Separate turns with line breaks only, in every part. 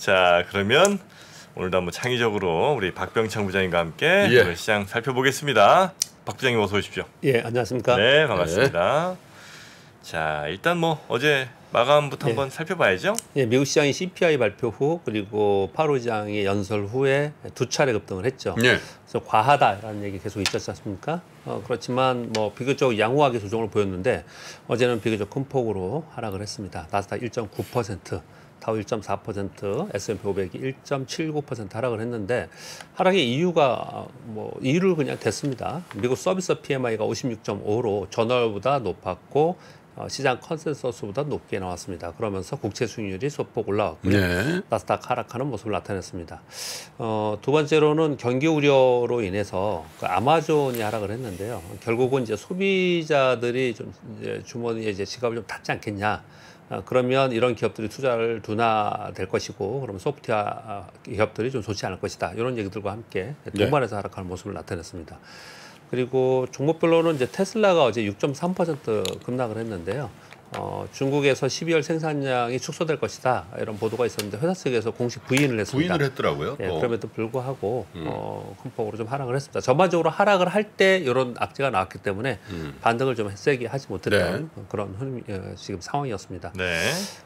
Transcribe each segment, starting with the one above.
자, 그러면 오늘도 한번 창의적으로 우리 박병창 부장님과 함께
예.
오늘 시장 살펴보겠습니다. 박 부장님 어서 오십시오.
예, 안녕하십니까?
네, 반갑습니다. 자, 일단 뭐 어제 마감부터 한번 살펴봐야죠.
예, 미국 시장이 CPI 발표 후 그리고 파월 의장이 연설 후에 두 차례 급등을 했죠.
예.
그래서 과하다라는 얘기 계속 있었지 않습니까? 그렇지만 뭐 비교적 양호하게 조정을 보였는데 어제는 비교적 큰 폭으로 하락을 했습니다. 나스닥 1.9%, 다우 1.4%, S&P 500이 1.79% 하락을 했는데 하락의 이유가 이유를 그냥 댔습니다. 미국 서비스 PMI가 56.5로 전월보다 높았고 시장 컨센서스보다 높게 나왔습니다. 그러면서 국채 수익률이 소폭 올라왔고요.
네.
나스닥 하락하는 모습을 나타냈습니다. 두 번째로는 경기 우려로 인해서 그 아마존이 하락을 했는데요. 결국은 이제 소비자들이 좀 이제 주머니에 이제 지갑을 좀 닫지 않겠냐. 그러면 이런 기업들이 투자를 둔화될 것이고, 그러면 소프트웨어 기업들이 좀 좋지 않을 것이다. 이런 얘기들과 함께 동반해서 하락하는 모습을 나타냈습니다. 그리고 종목별로는 이제 테슬라가 어제 6.3% 급락을 했는데요. 중국에서 12월 생산량이 축소될 것이다 이런 보도가 있었는데 회사 측에서 공식 부인을 했습니다.
부인을 했더라고요.
예, 그럼에도 불구하고 큰 폭으로 좀 하락을 했습니다. 전반적으로 하락을 할 때 이런 악재가 나왔기 때문에 반등을 좀 세게 하지 못했던 그런 지금 상황이었습니다.
네.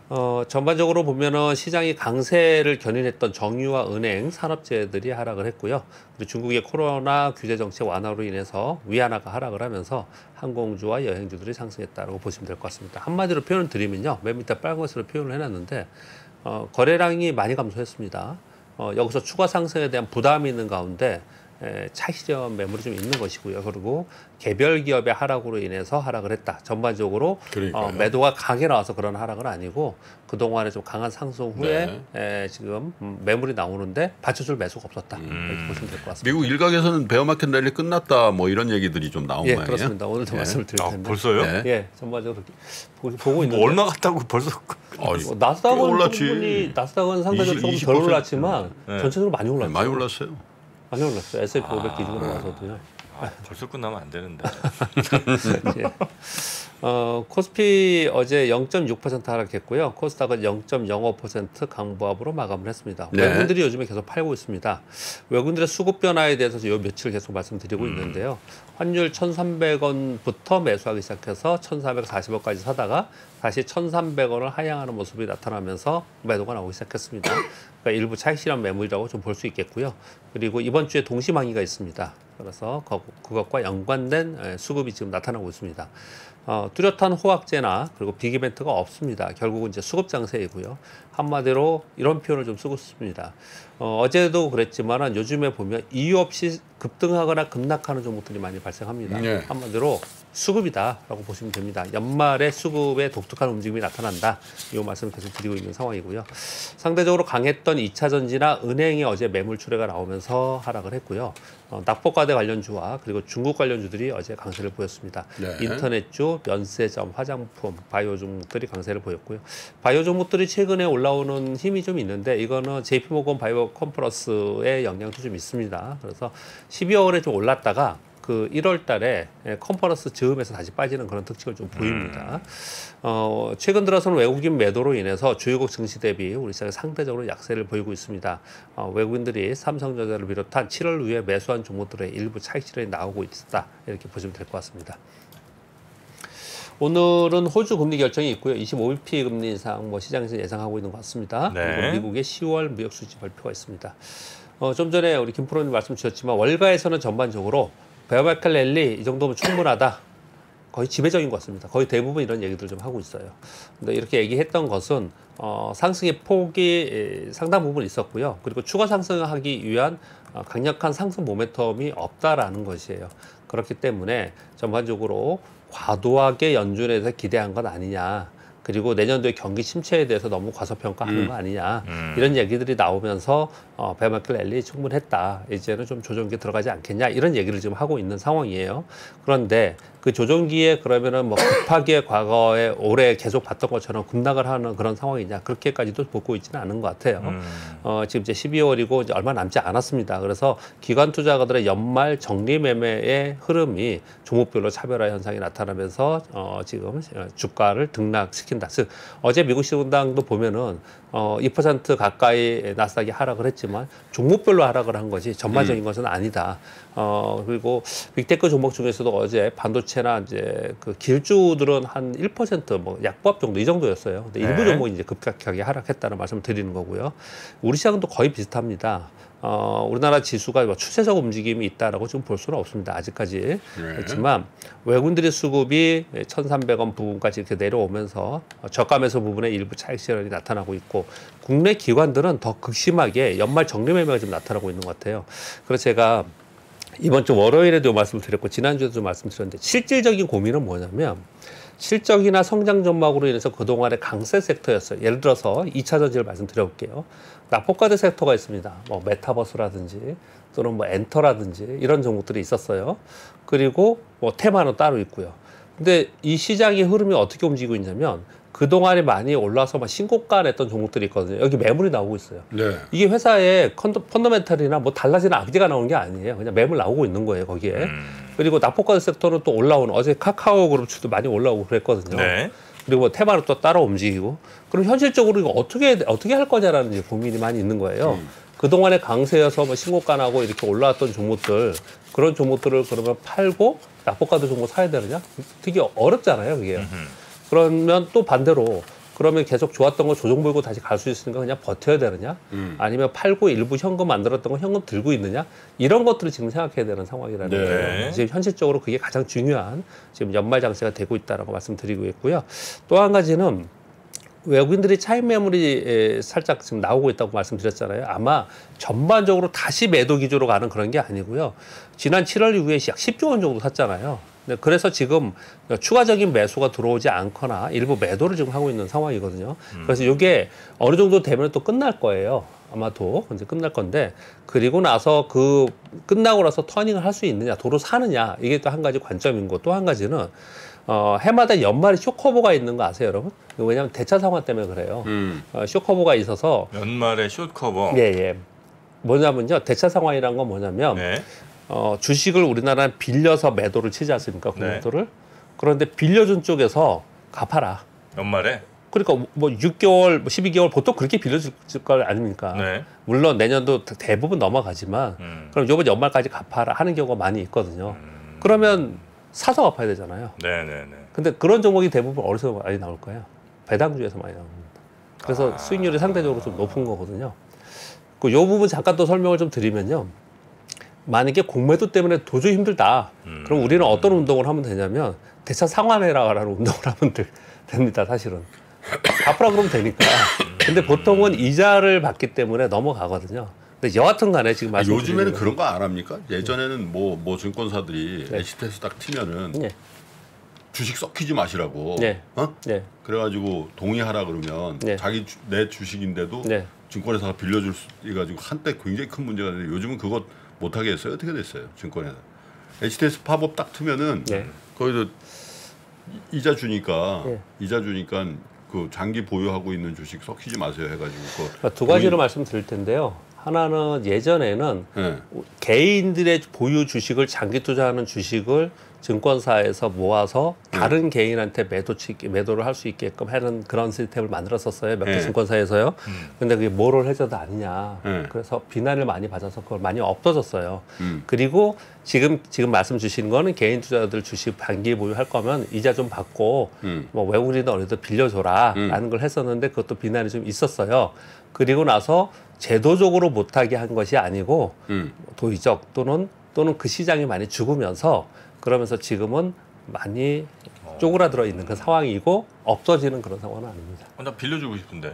전반적으로 보면은 시장이 강세를 견인했던 정유와 은행, 산업재들이 하락을 했고요. 그리고 중국의 코로나 규제 정책 완화로 인해서 위안화가 하락을 하면서 항공주와 여행주들이 상승했다고 보시면 될 것 같습니다. 한마디로 표현을 드리면요, 맨 밑에 빨간 것으로 표현을 해놨는데 거래량이 많이 감소했습니다. 여기서 추가 상승에 대한 부담이 있는 가운데 차익실현 매물이 좀 있는 것이고요. 그리고 개별 기업의 하락으로 인해서 하락을 했다. 전반적으로 매도가 강하게 나와서 그런 하락은 아니고 그동안에 좀 강한 상승 후에 지금 매물이 나오는데 받쳐줄 매수가 없었다. 이렇게 보시면 될 것 같습니다.
미국 일각에서는 베어마켓 랠리 끝났다 뭐 이런 얘기들이 좀 나온 거예요.
그렇습니다. 오늘도 말씀을 드릴 텐데.
벌써요?
예, 전반적으로 보고 있는데.
뭐 얼마 갔다고 벌써?
나스닥은 충분히 나스닥은 상대적으로 조금 덜 올랐지만 전체적으로 많이 올랐어요.
많이 올랐어요.
많이 올랐어요. S&P 500 기준으로 봐서도요.
벌써 끝나면 안 되는데.
예. 코스피 어제 0.6% 하락했고요. 코스닥은 0.05% 강보합으로 마감을 했습니다. 외국인들이 요즘에 계속 팔고 있습니다. 외국인들의 수급 변화에 대해서 요 며칠 계속 말씀드리고 있는데요. 환율 1,300원부터 매수하기 시작해서 1,440원까지 사다가 다시 1,300원을 하향하는 모습이 나타나면서 매도가 나오기 시작했습니다. 그러니까 일부 차익 실현 매물이라고 좀 볼 수 있겠고요. 그리고 이번 주에 동시망이가 있습니다. 그래서 그것과 연관된 수급이 지금 나타나고 있습니다. 뚜렷한 호황제나 그리고 빅 이벤트가 없습니다. 결국은 이제 수급 장세이고요. 한마디로 이런 표현을 좀 쓰고 싶습니다. 어제도 그랬지만 요즘에 보면 이유 없이 급등하거나 급락하는 종목들이 많이 발생합니다. 한마디로 수급이다라고 보시면 됩니다. 연말에 수급의 독특한 움직임이 나타난다. 이 말씀을 계속 드리고 있는 상황이고요. 상대적으로 강했던 2차 전지나 은행이 어제 매물 출회가 나오면서 하락을 했고요. 낙폭과대 관련주와 그리고 중국 관련주들이 어제 강세를 보였습니다. 인터넷주, 면세점, 화장품, 바이오 종목들이 강세를 보였고요. 바이오 종목들이 최근에 올라오는 힘이 좀 있는데 이거는 JP모건 바이오 컨퍼런스의 영향도 좀 있습니다. 그래서 12월에 좀 올랐다가 그 1월 달에 컨퍼런스 즈음에서 다시 빠지는 그런 특징을 좀 보입니다. 최근 들어서는 외국인 매도로 인해서 주요국 증시 대비 우리 시장이 상대적으로 약세를 보이고 있습니다. 외국인들이 삼성전자를 비롯한 7월 이후에 매수한 종목들의 일부 차익 실현이 나오고 있다. 이렇게 보시면 될 것 같습니다. 오늘은 호주 금리 결정이 있고요. 25bp 금리 인상 시장에서 예상하고 있는 것 같습니다. 그리고 미국의 10월 무역 수지 발표가 있습니다. 좀 전에 우리 김 프로님 말씀 주셨지만 월가에서는 전반적으로 베어마켓 랠리 이 정도면 충분하다. 거의 지배적인 것 같습니다. 거의 대부분 이런 얘기들 좀 하고 있어요. 근데 이렇게 얘기했던 것은 상승의 폭이 상당 부분 있었고요. 그리고 추가 상승하기 위한 강력한 상승 모멘텀이 없다라는 것이에요. 그렇기 때문에 전반적으로 과도하게 연준에서 기대한 것 아니냐. 그리고 내년도에 경기 침체에 대해서 너무 과소평가하는 거 아니냐. 이런 얘기들이 나오면서 베어마켓 랠리 충분했다. 이제는 좀 조정기 들어가지 않겠냐. 이런 얘기를 지금 하고 있는 상황이에요. 그런데 그 조정기에 그러면은 급하게 과거에 올해 계속 봤던 것처럼 급락을 하는 그런 상황이냐. 그렇게까지도 보고 있지는 않은 것 같아요. 지금 이제 12월이고 이제 얼마 남지 않았습니다. 그래서 기관 투자가들의 연말 정리 매매의 흐름이 종목별로 차별화 현상이 나타나면서 지금 주가를 등락시킨 된다. 즉 어제 미국 시장도 보면은 2% 가까이 나스닥이 하락을 했지만 종목별로 하락을 한 거지 전반적인 것은 아니다. 그리고 빅테크 종목 중에서도 어제 반도체나 이제 그 길주들은 한 1%뭐 약보합 정도 이 정도였어요. 근데 일부
네.
종목이 이제 급격하게 하락했다는 말씀을 드리는 거고요. 우리 시장도 거의 비슷합니다. 우리나라 지수가 뭐 추세적 움직임이 있다라고 지금 볼 수는 없습니다. 아직까지. 그렇지만 외국인들의 수급이 1,300원 부분까지 이렇게 내려오면서 저가 매수 부분에 일부 차익 실현이 나타나고 있고 국내 기관들은 더 극심하게 연말 정리 매매가 좀 나타나고 있는 것 같아요. 그래서 제가 이번 주 월요일에도 말씀을 드렸고 지난주에도 말씀드렸는데 실질적인 고민은 뭐냐면 실적이나 성장 전망으로 인해서 그동안의 강세 섹터였어요. 예를 들어서 2차 전지를 말씀드려볼게요. 낙폭과대 섹터가 있습니다. 뭐 메타버스라든지 또는 뭐 엔터라든지 이런 종목들이 있었어요. 그리고 뭐 테마는 따로 있고요. 근데 이 시장의 흐름이 어떻게 움직이고 있냐면 그동안에 많이 올라서 막 신고가 냈던 종목들이 있거든요. 여기 매물이 나오고 있어요.
네.
이게 회사의 펀더멘탈이나 뭐 달라지는 악재가 나오는 게 아니에요. 그냥 매물 나오고 있는 거예요, 거기에. 그리고 낙폭과대 섹터는 또 올라오는 어제 카카오 그룹주도 많이 올라오고 그랬거든요.
네.
그리고 뭐 테마로 또 따라 움직이고 그럼 현실적으로 이거 어떻게 할 거냐라는 이제 고민이 많이 있는 거예요. 그동안의 강세여서 뭐 신고가 나고 이렇게 올라왔던 종목들 그런 종목들을 그러면 팔고 낙폭과대 종목 사야 되느냐? 되게 어렵잖아요, 그게. 그러면 또 반대로 그러면 계속 좋았던 거 조정 보이고 다시 갈 수 있으니까 그냥 버텨야 되느냐? 아니면 팔고 일부 현금 만들었던 거 현금 들고 있느냐? 이런 것들을 지금 생각해야 되는 상황이라는
네.
거예요. 지금 현실적으로 그게 가장 중요한 지금 연말 장세가 되고 있다라고 말씀드리고 있고요. 또 한 가지는 외국인들이 차익 매물이 살짝 지금 나오고 있다고 말씀드렸잖아요. 아마 전반적으로 다시 매도 기조로 가는 그런 게 아니고요. 지난 7월 이후에 약 10조 원 정도 샀잖아요. 그래서 지금 추가적인 매수가 들어오지 않거나 일부 매도를 지금 하고 있는 상황이거든요. 그래서 이게 어느 정도 되면 또 끝날 거예요. 아마도 이제 끝날 건데 그리고 나서 끝나고 나서 터닝을 할 수 있느냐, 도로 사느냐 이게 또 한 가지 관점인 거. 또 한 가지는 해마다 연말에 쇼커버가 있는 거 아세요, 여러분? 왜냐하면 대차 상황 때문에 그래요. 쇼커버가 있어서
연말에 숏 커버.
예. 뭐냐면요, 대차 상황이란 건 뭐냐면.
네.
주식을 우리나라는 빌려서 매도를 치지 않습니까? 공매도를. 그런데 빌려준 쪽에서 갚아라.
연말에.
그러니까 뭐 6개월, 12개월 보통 그렇게 빌려줄 거 아닙니까?
네.
물론 내년도 대부분 넘어가지만 그럼 요번 연말까지 갚아라 하는 경우가 많이 있거든요. 그러면 사서 갚아야 되잖아요.
네네네.
근데 그런 종목이 대부분 어디서 많이 나올 거예요? 배당주에서 많이 나옵니다. 그래서 수익률이 상대적으로 좀 높은 거거든요. 그 요 부분 잠깐 또 설명을 좀 드리면요. 만약에 공매도 때문에 도저히 힘들다. 그럼 우리는 어떤 운동을 하면 되냐면 대차 상환해라라는 운동을 하면 됩니다. 사실은. 갚으라 그러면 되니까. 근데 보통은 이자를 받기 때문에 넘어가거든요. 근데 여하튼 간에 지금
요즘에는 그런 거 안 합니까? 예전에는 뭐 증권사들이
네.
HTS 딱 튀면은
네.
주식 썩히지 마시라고.
네.
어?
네.
그래가지고 동의하라 그러면
네.
내 주식인데도
네.
증권회사가 빌려줄 수 해가지고 한때 굉장히 큰 문제가 됐는데 요즘은 그거 못하게 했어요. 어떻게 됐어요? 증권회사. HTS 팝업 딱 트면은
네.
거기서 이자 주니까
네.
그 장기 보유하고 있는 주식 썩히지 마세요 해가지고
그러니까 두 가지로 말씀드릴 텐데요. 하나는 예전에는
네.
개인들의 보유 주식을 장기 투자하는 주식을 증권사에서 모아서 다른 개인한테 매도를 할 수 있게끔 하는 그런 시스템을 만들었었어요. 몇 개
네.
증권사에서요. 근데 그게 모럴 해저드 아니냐.
네.
그래서 비난을 많이 받아서 그걸 많이 없어졌어요. 그리고 지금 말씀 주신 거는 개인 투자자들 주식 단기 보유할 거면 이자 좀 받고 뭐 외국인이든 어디든 빌려줘라 라는 걸 했었는데 그것도 비난이 좀 있었어요. 그리고 나서 제도적으로 못하게 한 것이 아니고 도의적 또는 그 시장이 많이 죽으면서 그러면서 지금은 많이 쪼그라들어 있는 그 상황이고 없어지는 그런 상황은 아닙니다.
나 빌려주고 싶은데.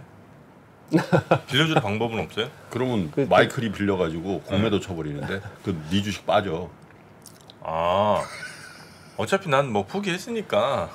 빌려줄 방법은 없어요?
그러면 마이클이 빌려가지고 공매도 쳐버리는데 네 주식 빠져.
아, 어차피 난 뭐 포기했으니까.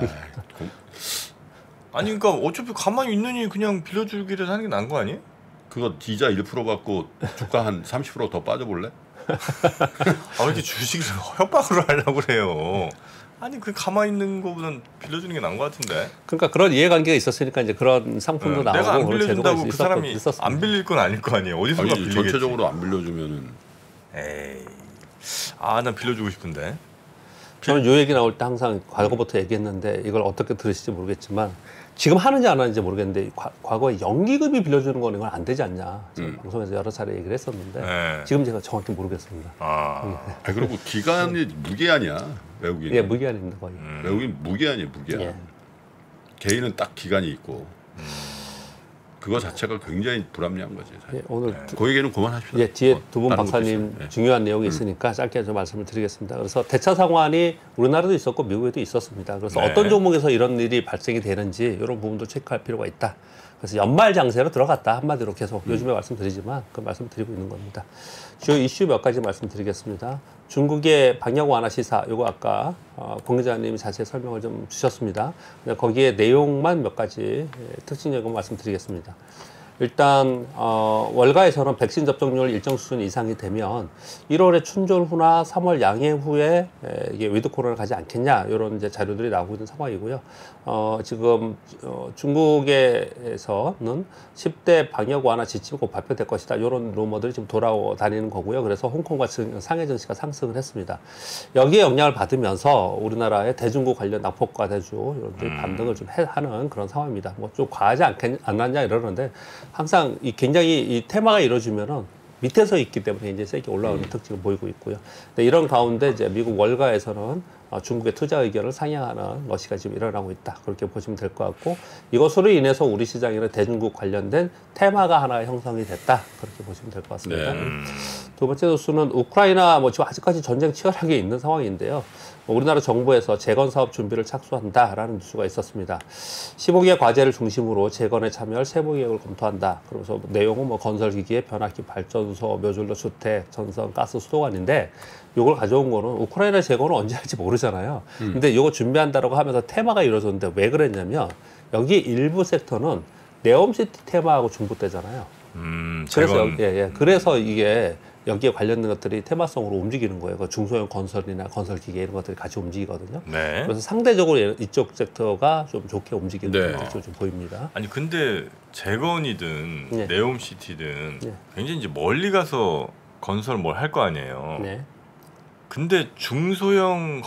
아니 그러니까 어차피 가만히 있느니 그냥 빌려주기를 하는 게 나은 거 아니에요?
그거 이자 1% 받고 주가 한 30% 더 빠져볼래?
아, 왜 이렇게 주식을 협박으로 하려고 그래요? 아니 그 가만히 있는 거보단 빌려주는 게 나은 것 같은데.
그러니까 그런 이해관계가 있었으니까 이제 그런 상품도 나오고
내가 안
그런
빌려준다고
제도가
그 사람이
있었습니다.
안 빌릴 건 아닐 거 아니에요. 어디선가
아니
빌리겠지.
전체적으로 안 빌려주면은
에이, 난 빌려주고 싶은데.
저는 요 얘기 나올 때 항상 과거부터 얘기했는데 이걸 어떻게 들으실지 모르겠지만 지금 하는지 안 하는지 모르겠는데 과거에 연기금이 빌려주는 거는 이건 안 되지 않냐. 제가 방송에서 여러 차례 얘기를 했었는데
네.
지금 제가 정확히 모르겠습니다.
그리고 기간이 무기한이야 외국인.
예, 무기한입니다 거의.
외국인 무기한이에요 무기한.
예.
개인은 딱 기간이 있고 그거 자체가 굉장히 불합리한 거지. 사실.
예, 오늘
그 얘기는 그만하십시오.
예, 뒤에 두 분
다른 것도
박사님
있어요. 예.
중요한 내용이 있으니까 짧게 좀 말씀을 드리겠습니다. 그래서 대차 상환이 우리나라도 있었고 미국에도 있었습니다. 그래서
네.
어떤 종목에서 이런 일이 발생이 되는지 이런 부분도 체크할 필요가 있다. 그래서 연말 장세로 들어갔다 한마디로 계속 요즘에 말씀드리지만 그 말씀드리고 있는 겁니다. 주요 이슈 몇 가지 말씀드리겠습니다. 중국의 방역 완화 시사, 요거 아까 공 기자님이 자세히 설명을 좀 주셨습니다. 거기에 내용만 몇 가지 특징적인 말씀드리겠습니다. 일단 월가에서는 백신 접종률 일정 수준 이상이 되면 1월에 춘절 후나 3월 양해 후에 이게 위드 코로나를 가지 않겠냐 이런 이제 자료들이 나오고 있는 상황이고요. 지금 중국에서는 10대 방역 완화 지침이 곧 발표될 것이다 이런 루머들이 지금 돌아다니는 거고요. 그래서 홍콩과 상해 증시가 상승을 했습니다. 여기에 영향을 받으면서 우리나라의 대중국 관련 낙폭과 대주 이런 반등을 좀 하는 그런 상황입니다. 뭐 좀 과하지 않았냐 이러는데. 항상 굉장히 이 테마가 이루어지면은 밑에서 있기 때문에 이제 세게 올라오는 특징을 보이고 있고요. 근데 이런 가운데 이제 미국 월가에서는 중국의 투자 의견을 상향하는 러시가 지금 일어나고 있다. 그렇게 보시면 될 것 같고 이것으로 인해서 우리 시장에는 대중국 관련된 테마가 하나 형성이 됐다. 그렇게 보시면 될 것 같습니다.
네.
두 번째 뉴스는 우크라이나 뭐 지금 아직까지 전쟁 치열하게 있는 상황인데요. 우리나라 정부에서 재건 사업 준비를 착수한다라는 뉴스가 있었습니다. 15개 과제를 중심으로 재건에 참여할 세부 계획을 검토한다. 그러면서 내용은 뭐 건설기기의 변압기 발전소, 묘줄로 주택, 전선, 가스, 수도관인데 이걸 가져온 거는 우크라이나 재건을 언제 할지 모르잖아요. 근데 이거 준비한다라고 하면서 테마가 이루어졌는데 왜 그랬냐면 여기 일부 섹터는 네옴시티 테마하고 중복되잖아요.
재건.
그래서 이게 여기에 관련된 것들이 테마성으로 움직이는 거예요. 그 중소형 건설이나 건설기계 이런 것들이 같이 움직이거든요.
네.
그래서 상대적으로 이쪽 섹터가 좀 좋게 움직이는
네.
특징이 좀 보입니다.
아니 근데 재건이든
네.
네옴시티든
네.
굉장히 이제 멀리 가서 건설 뭘 할 거 아니에요.
네.
근데 중소형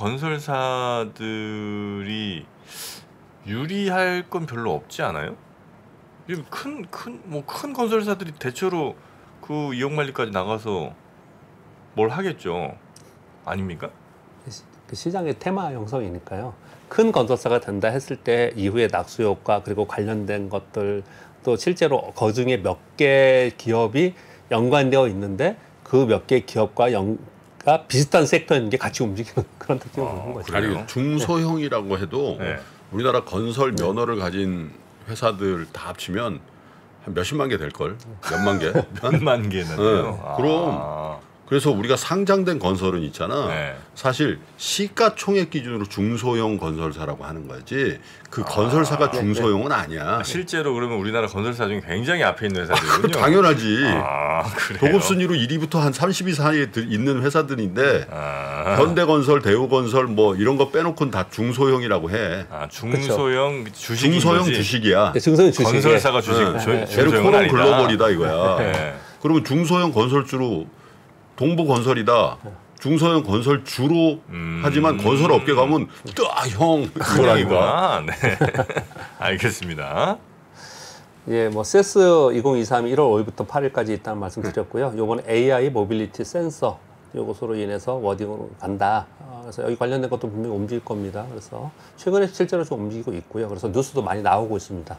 건설사들이 유리할 건 별로 없지 않아요? 큰 건설사들이 대체로 그 이용만리까지 나가서 뭘 하겠죠. 아닙니까?
그 시장의 테마 형성이니까요. 큰 건설사가 된다 했을 때 이후에 낙수 효과 그리고 관련된 것들 또 실제로 그중에 몇 개 기업이 연관되어 있는데 그 몇 개 기업과 비슷한 섹터인 게 같이 움직이는 그런 특징을 보는 거죠.
아니 중소형이라고 해도
네.
우리나라 건설 면허를 가진 회사들 다 합치면 한 몇십만 개 될 걸, 몇만 개.
몇만 개는요.
네. 그럼. 그래서 우리가 상장된 건설은 있잖아.
네.
사실 시가총액 기준으로 중소형 건설사라고 하는 거지. 그 건설사가 중소형은 아니야.
실제로 그러면 우리나라 건설사 중에 굉장히 앞에 있는 회사들이군요.
당연하지.
그래요?
도급 순위로 1위부터 한 30위 사이에 있는 회사들인데 현대건설, 대우건설 뭐 이런 거 빼놓고는 다 중소형이라고 해.
중소형 주식인
중소형
거지.
주식이야.
네, 중소형 주식.
건설사가 주식.
에르코는 글로벌이다 이거야.
네.
그러면 중소형 건설주로 동부건설이다. 중소형 건설주로 하지만 건설업계 가면 형
그거라니까. 네. 알겠습니다.
예, 뭐 세스 2023 1월 5일부터 8일까지 있다는 말씀 드렸고요. 요번에 AI 모빌리티 센서 요것으로 인해서 워딩으로 간다. 그래서 여기 관련된 것도 분명히 움직일 겁니다. 그래서 최근에 실제로 좀 움직이고 있고요. 그래서 뉴스도 많이 나오고 있습니다.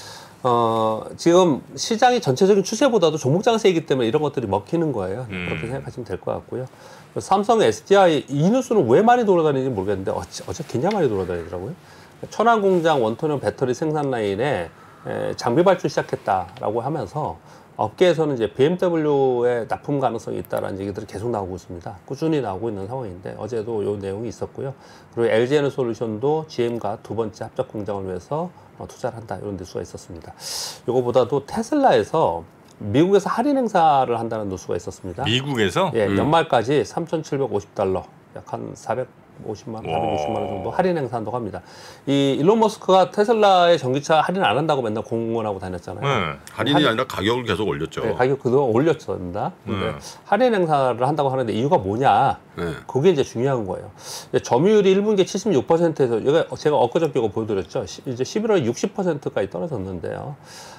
지금 시장이 전체적인 추세보다도 종목 장세이기 때문에 이런 것들이 먹히는 거예요. 그렇게 생각하시면 될 것 같고요. 삼성, SDI 이 뉴스는 왜 많이 돌아다니는지 모르겠는데 어제 굉장히 많이 돌아다니더라고요. 천안공장 원톤형 배터리 생산 라인에 장비 발주 시작했다라고 하면서 업계에서는 이제 BMW의 납품 가능성이 있다라는 얘기들이 계속 나오고 있습니다. 꾸준히 나오고 있는 상황인데 어제도 이 내용이 있었고요. 그리고 LG에너솔루션도 GM과 두 번째 합작 공장을 위해서 투자를 한다 이런 뉴스가 있었습니다. 이거보다도 테슬라에서 미국에서 할인 행사를 한다는 뉴스가 있었습니다.
미국에서?
예, 연말까지 $3,750, 약 한 50만 원, 460만 원 정도 할인 행사한다고 합니다. 이 일론 머스크가 테슬라의 전기차 할인 안 한다고 맨날 공언하고 다녔잖아요.
할인이 아니라 가격을 계속 올렸죠.
네, 가격 그동안 올렸습니다. 근데 할인 행사를 한다고 하는데 이유가 뭐냐? 그게 이제 중요한 거예요. 점유율이 1분기에 76%에서 제가 엊그저께 이거 보여드렸죠. 이제 11월에 60%까지 떨어졌는데요.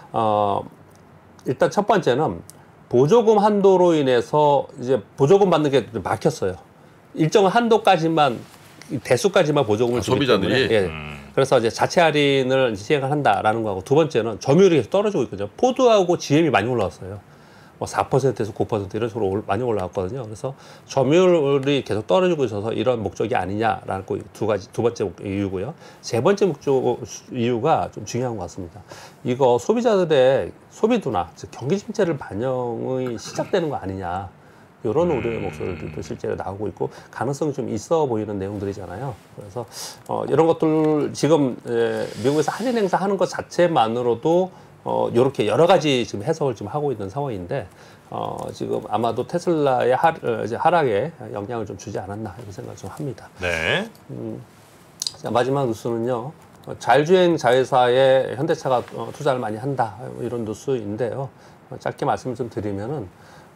일단 첫 번째는 보조금 한도로 인해서 이제 보조금 받는 게 막혔어요. 일정한 한도까지만 대수까지만 보조금을 주기
소비자들이
때문에, 예. 그래서 이제 자체 할인을 시행을 한다라는 거하고 두 번째는 점유율이 계속 떨어지고 있거든요. 포드하고 GM이 많이 올라왔어요. 뭐 4%에서 9% 이런 식으로 많이 올라왔거든요. 그래서 점유율이 계속 떨어지고 있어서 이런 목적이 아니냐라는 두 번째 이유고요. 세 번째 이유가 좀 중요한 것 같습니다. 이거 소비자들의 소비도나 즉 경기 침체를 반영이 시작되는 거 아니냐. 이런 우려의 목소리들도 실제로 나오고 있고 가능성이 좀 있어 보이는 내용들이잖아요. 그래서 이런 것들 지금 미국에서 할인 행사 하는 것 자체만으로도 이렇게 여러 가지 지금 해석을 좀 하고 있는 상황인데 지금 아마도 테슬라의 하락에 영향을 좀 주지 않았나 이런 생각을 좀 합니다.
네.
자, 마지막 뉴스는요. 자율주행 자회사에 현대차가 투자를 많이 한다 이런 뉴스인데요. 짧게 말씀 좀 드리면은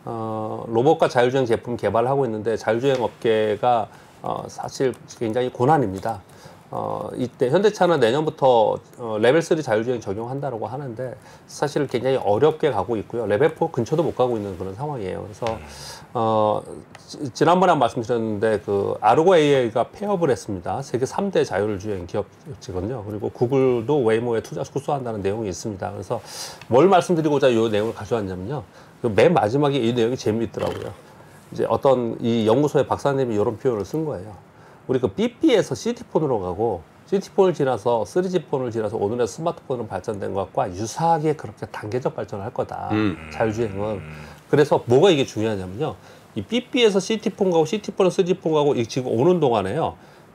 로봇과 자율주행 제품 개발을 하고 있는데 자율주행 업계가 사실 굉장히 고난입니다. 이때 현대차는 내년부터 레벨 3 자율주행 적용한다라고 하는데 사실 굉장히 어렵게 가고 있고요. 레벨 4 근처도 못 가고 있는 그런 상황이에요. 그래서 지난번에 말씀드렸는데 그 아르고 AI가 폐업을 했습니다. 세계 3대 자율주행 기업이거든요. 그리고 구글도 웨이모에 투자 수수한다는 내용이 있습니다. 그래서 뭘 말씀드리고자 이 내용을 가져왔냐면요. 맨 마지막에 이 내용이 재미있더라고요. 이제 어떤 이 연구소의 박사님이 이런 표현을 쓴 거예요. 우리 그 삐삐에서 CT폰으로 가고 CT폰을 지나서 3G폰을 지나서 오늘의 스마트폰으로 발전된 것과 유사하게 그렇게 단계적 발전을 할 거다. 자율주행은. 그래서 뭐가 이게 중요하냐면요. 이 삐삐에서 CT폰 가고 CT폰에서 3G폰 가고 지금 오는 동안에요.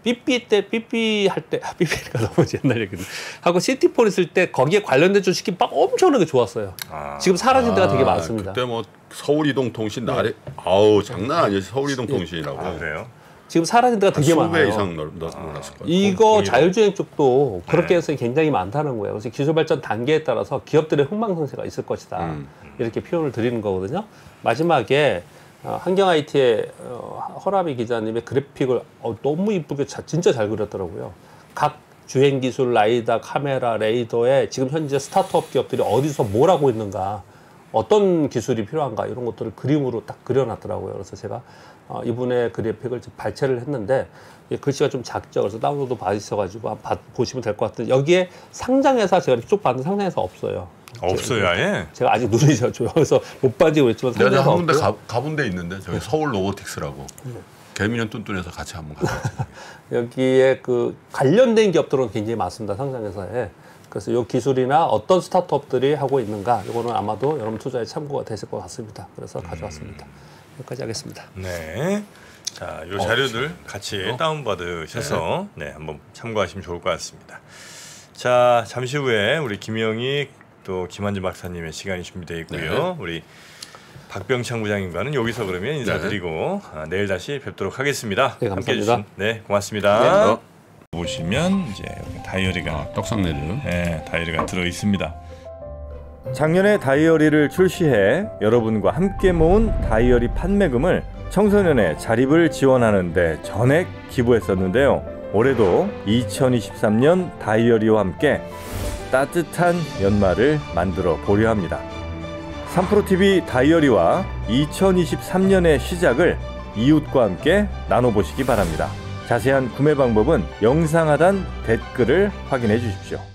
삐삐 할 때, 삐삐가 너무 옛날 얘기인데, 하고 CT폰 있을 때 거기에 관련된 주식이 막 엄청나게 좋았어요. 지금 사라진 데가 되게 많습니다.
그때 뭐 서울이동통신 나래, 아우 장난 아니에요. 서울이동통신이라고.
그래요?
지금 사라진 데가 되게 많아요.
수배 이상 늘었을 거예요.
이거 자율주행 쪽도 그렇게 해서 굉장히 많다는 거예요. 그래서 기술 발전 단계에 따라서 기업들의 흥망성쇠가 있을 것이다. 이렇게 표현을 드리는 거거든요. 마지막에 환경 IT의 허라비 기자님의 그래픽을 너무 이쁘게 진짜 잘 그렸더라고요. 각 주행 기술, 라이다, 카메라, 레이더에 지금 현재 스타트업 기업들이 어디서 뭘 하고 있는가, 어떤 기술이 필요한가 이런 것들을 그림으로 딱 그려놨더라고요. 그래서 제가 이분의 그래픽을 발췌를 했는데 글씨가 좀 작죠. 그래서 다운로드 받으셔가지고 보시면 될 것 같은데 여기에 상장회사 제가 쭉 봤는데 상장회사 없어요.
없어요, 아예?
제가 아직 눈이 잘 조용해서 못 빠지고 있지만
내가
상장회사
한 군데
없고요.
가본 데 있는데 저기 서울 로보틱스라고 개미는 뚠뚠해서 같이 한번 가봤지.
여기에 그 관련된 기업들은 굉장히 많습니다. 상장회사에. 그래서 이 기술이나 어떤 스타트업들이 하고 있는가 이거는 아마도 여러분 투자에 참고가 되실 것 같습니다. 그래서 가져왔습니다. 여기까지 하겠습니다.
네. 자, 이 자료들 같이 다운받으셔서 네, 한번 참고하시면 좋을 것 같습니다. 자, 잠시 후에 우리 김영희 또 김한진 박사님의 시간이 준비되어 있고요. 우리 박병창 부장님과는 여기서 그러면 인사드리고 내일 다시 뵙도록 하겠습니다.
네, 감사합니다.
함께해 주신 네, 고맙습니다.
네.
보시면 이제 다이어리가
떡상내려.
네, 다이어리가 들어 있습니다. 작년에 다이어리를 출시해 여러분과 함께 모은 다이어리 판매금을 청소년의 자립을 지원하는 데 전액 기부했었는데요. 올해도 2023년 다이어리와 함께 따뜻한 연말을 만들어 보려 합니다. 3프로TV 다이어리와 2023년의 시작을 이웃과 함께 나눠보시기 바랍니다. 자세한 구매 방법은 영상 하단 댓글을 확인해 주십시오.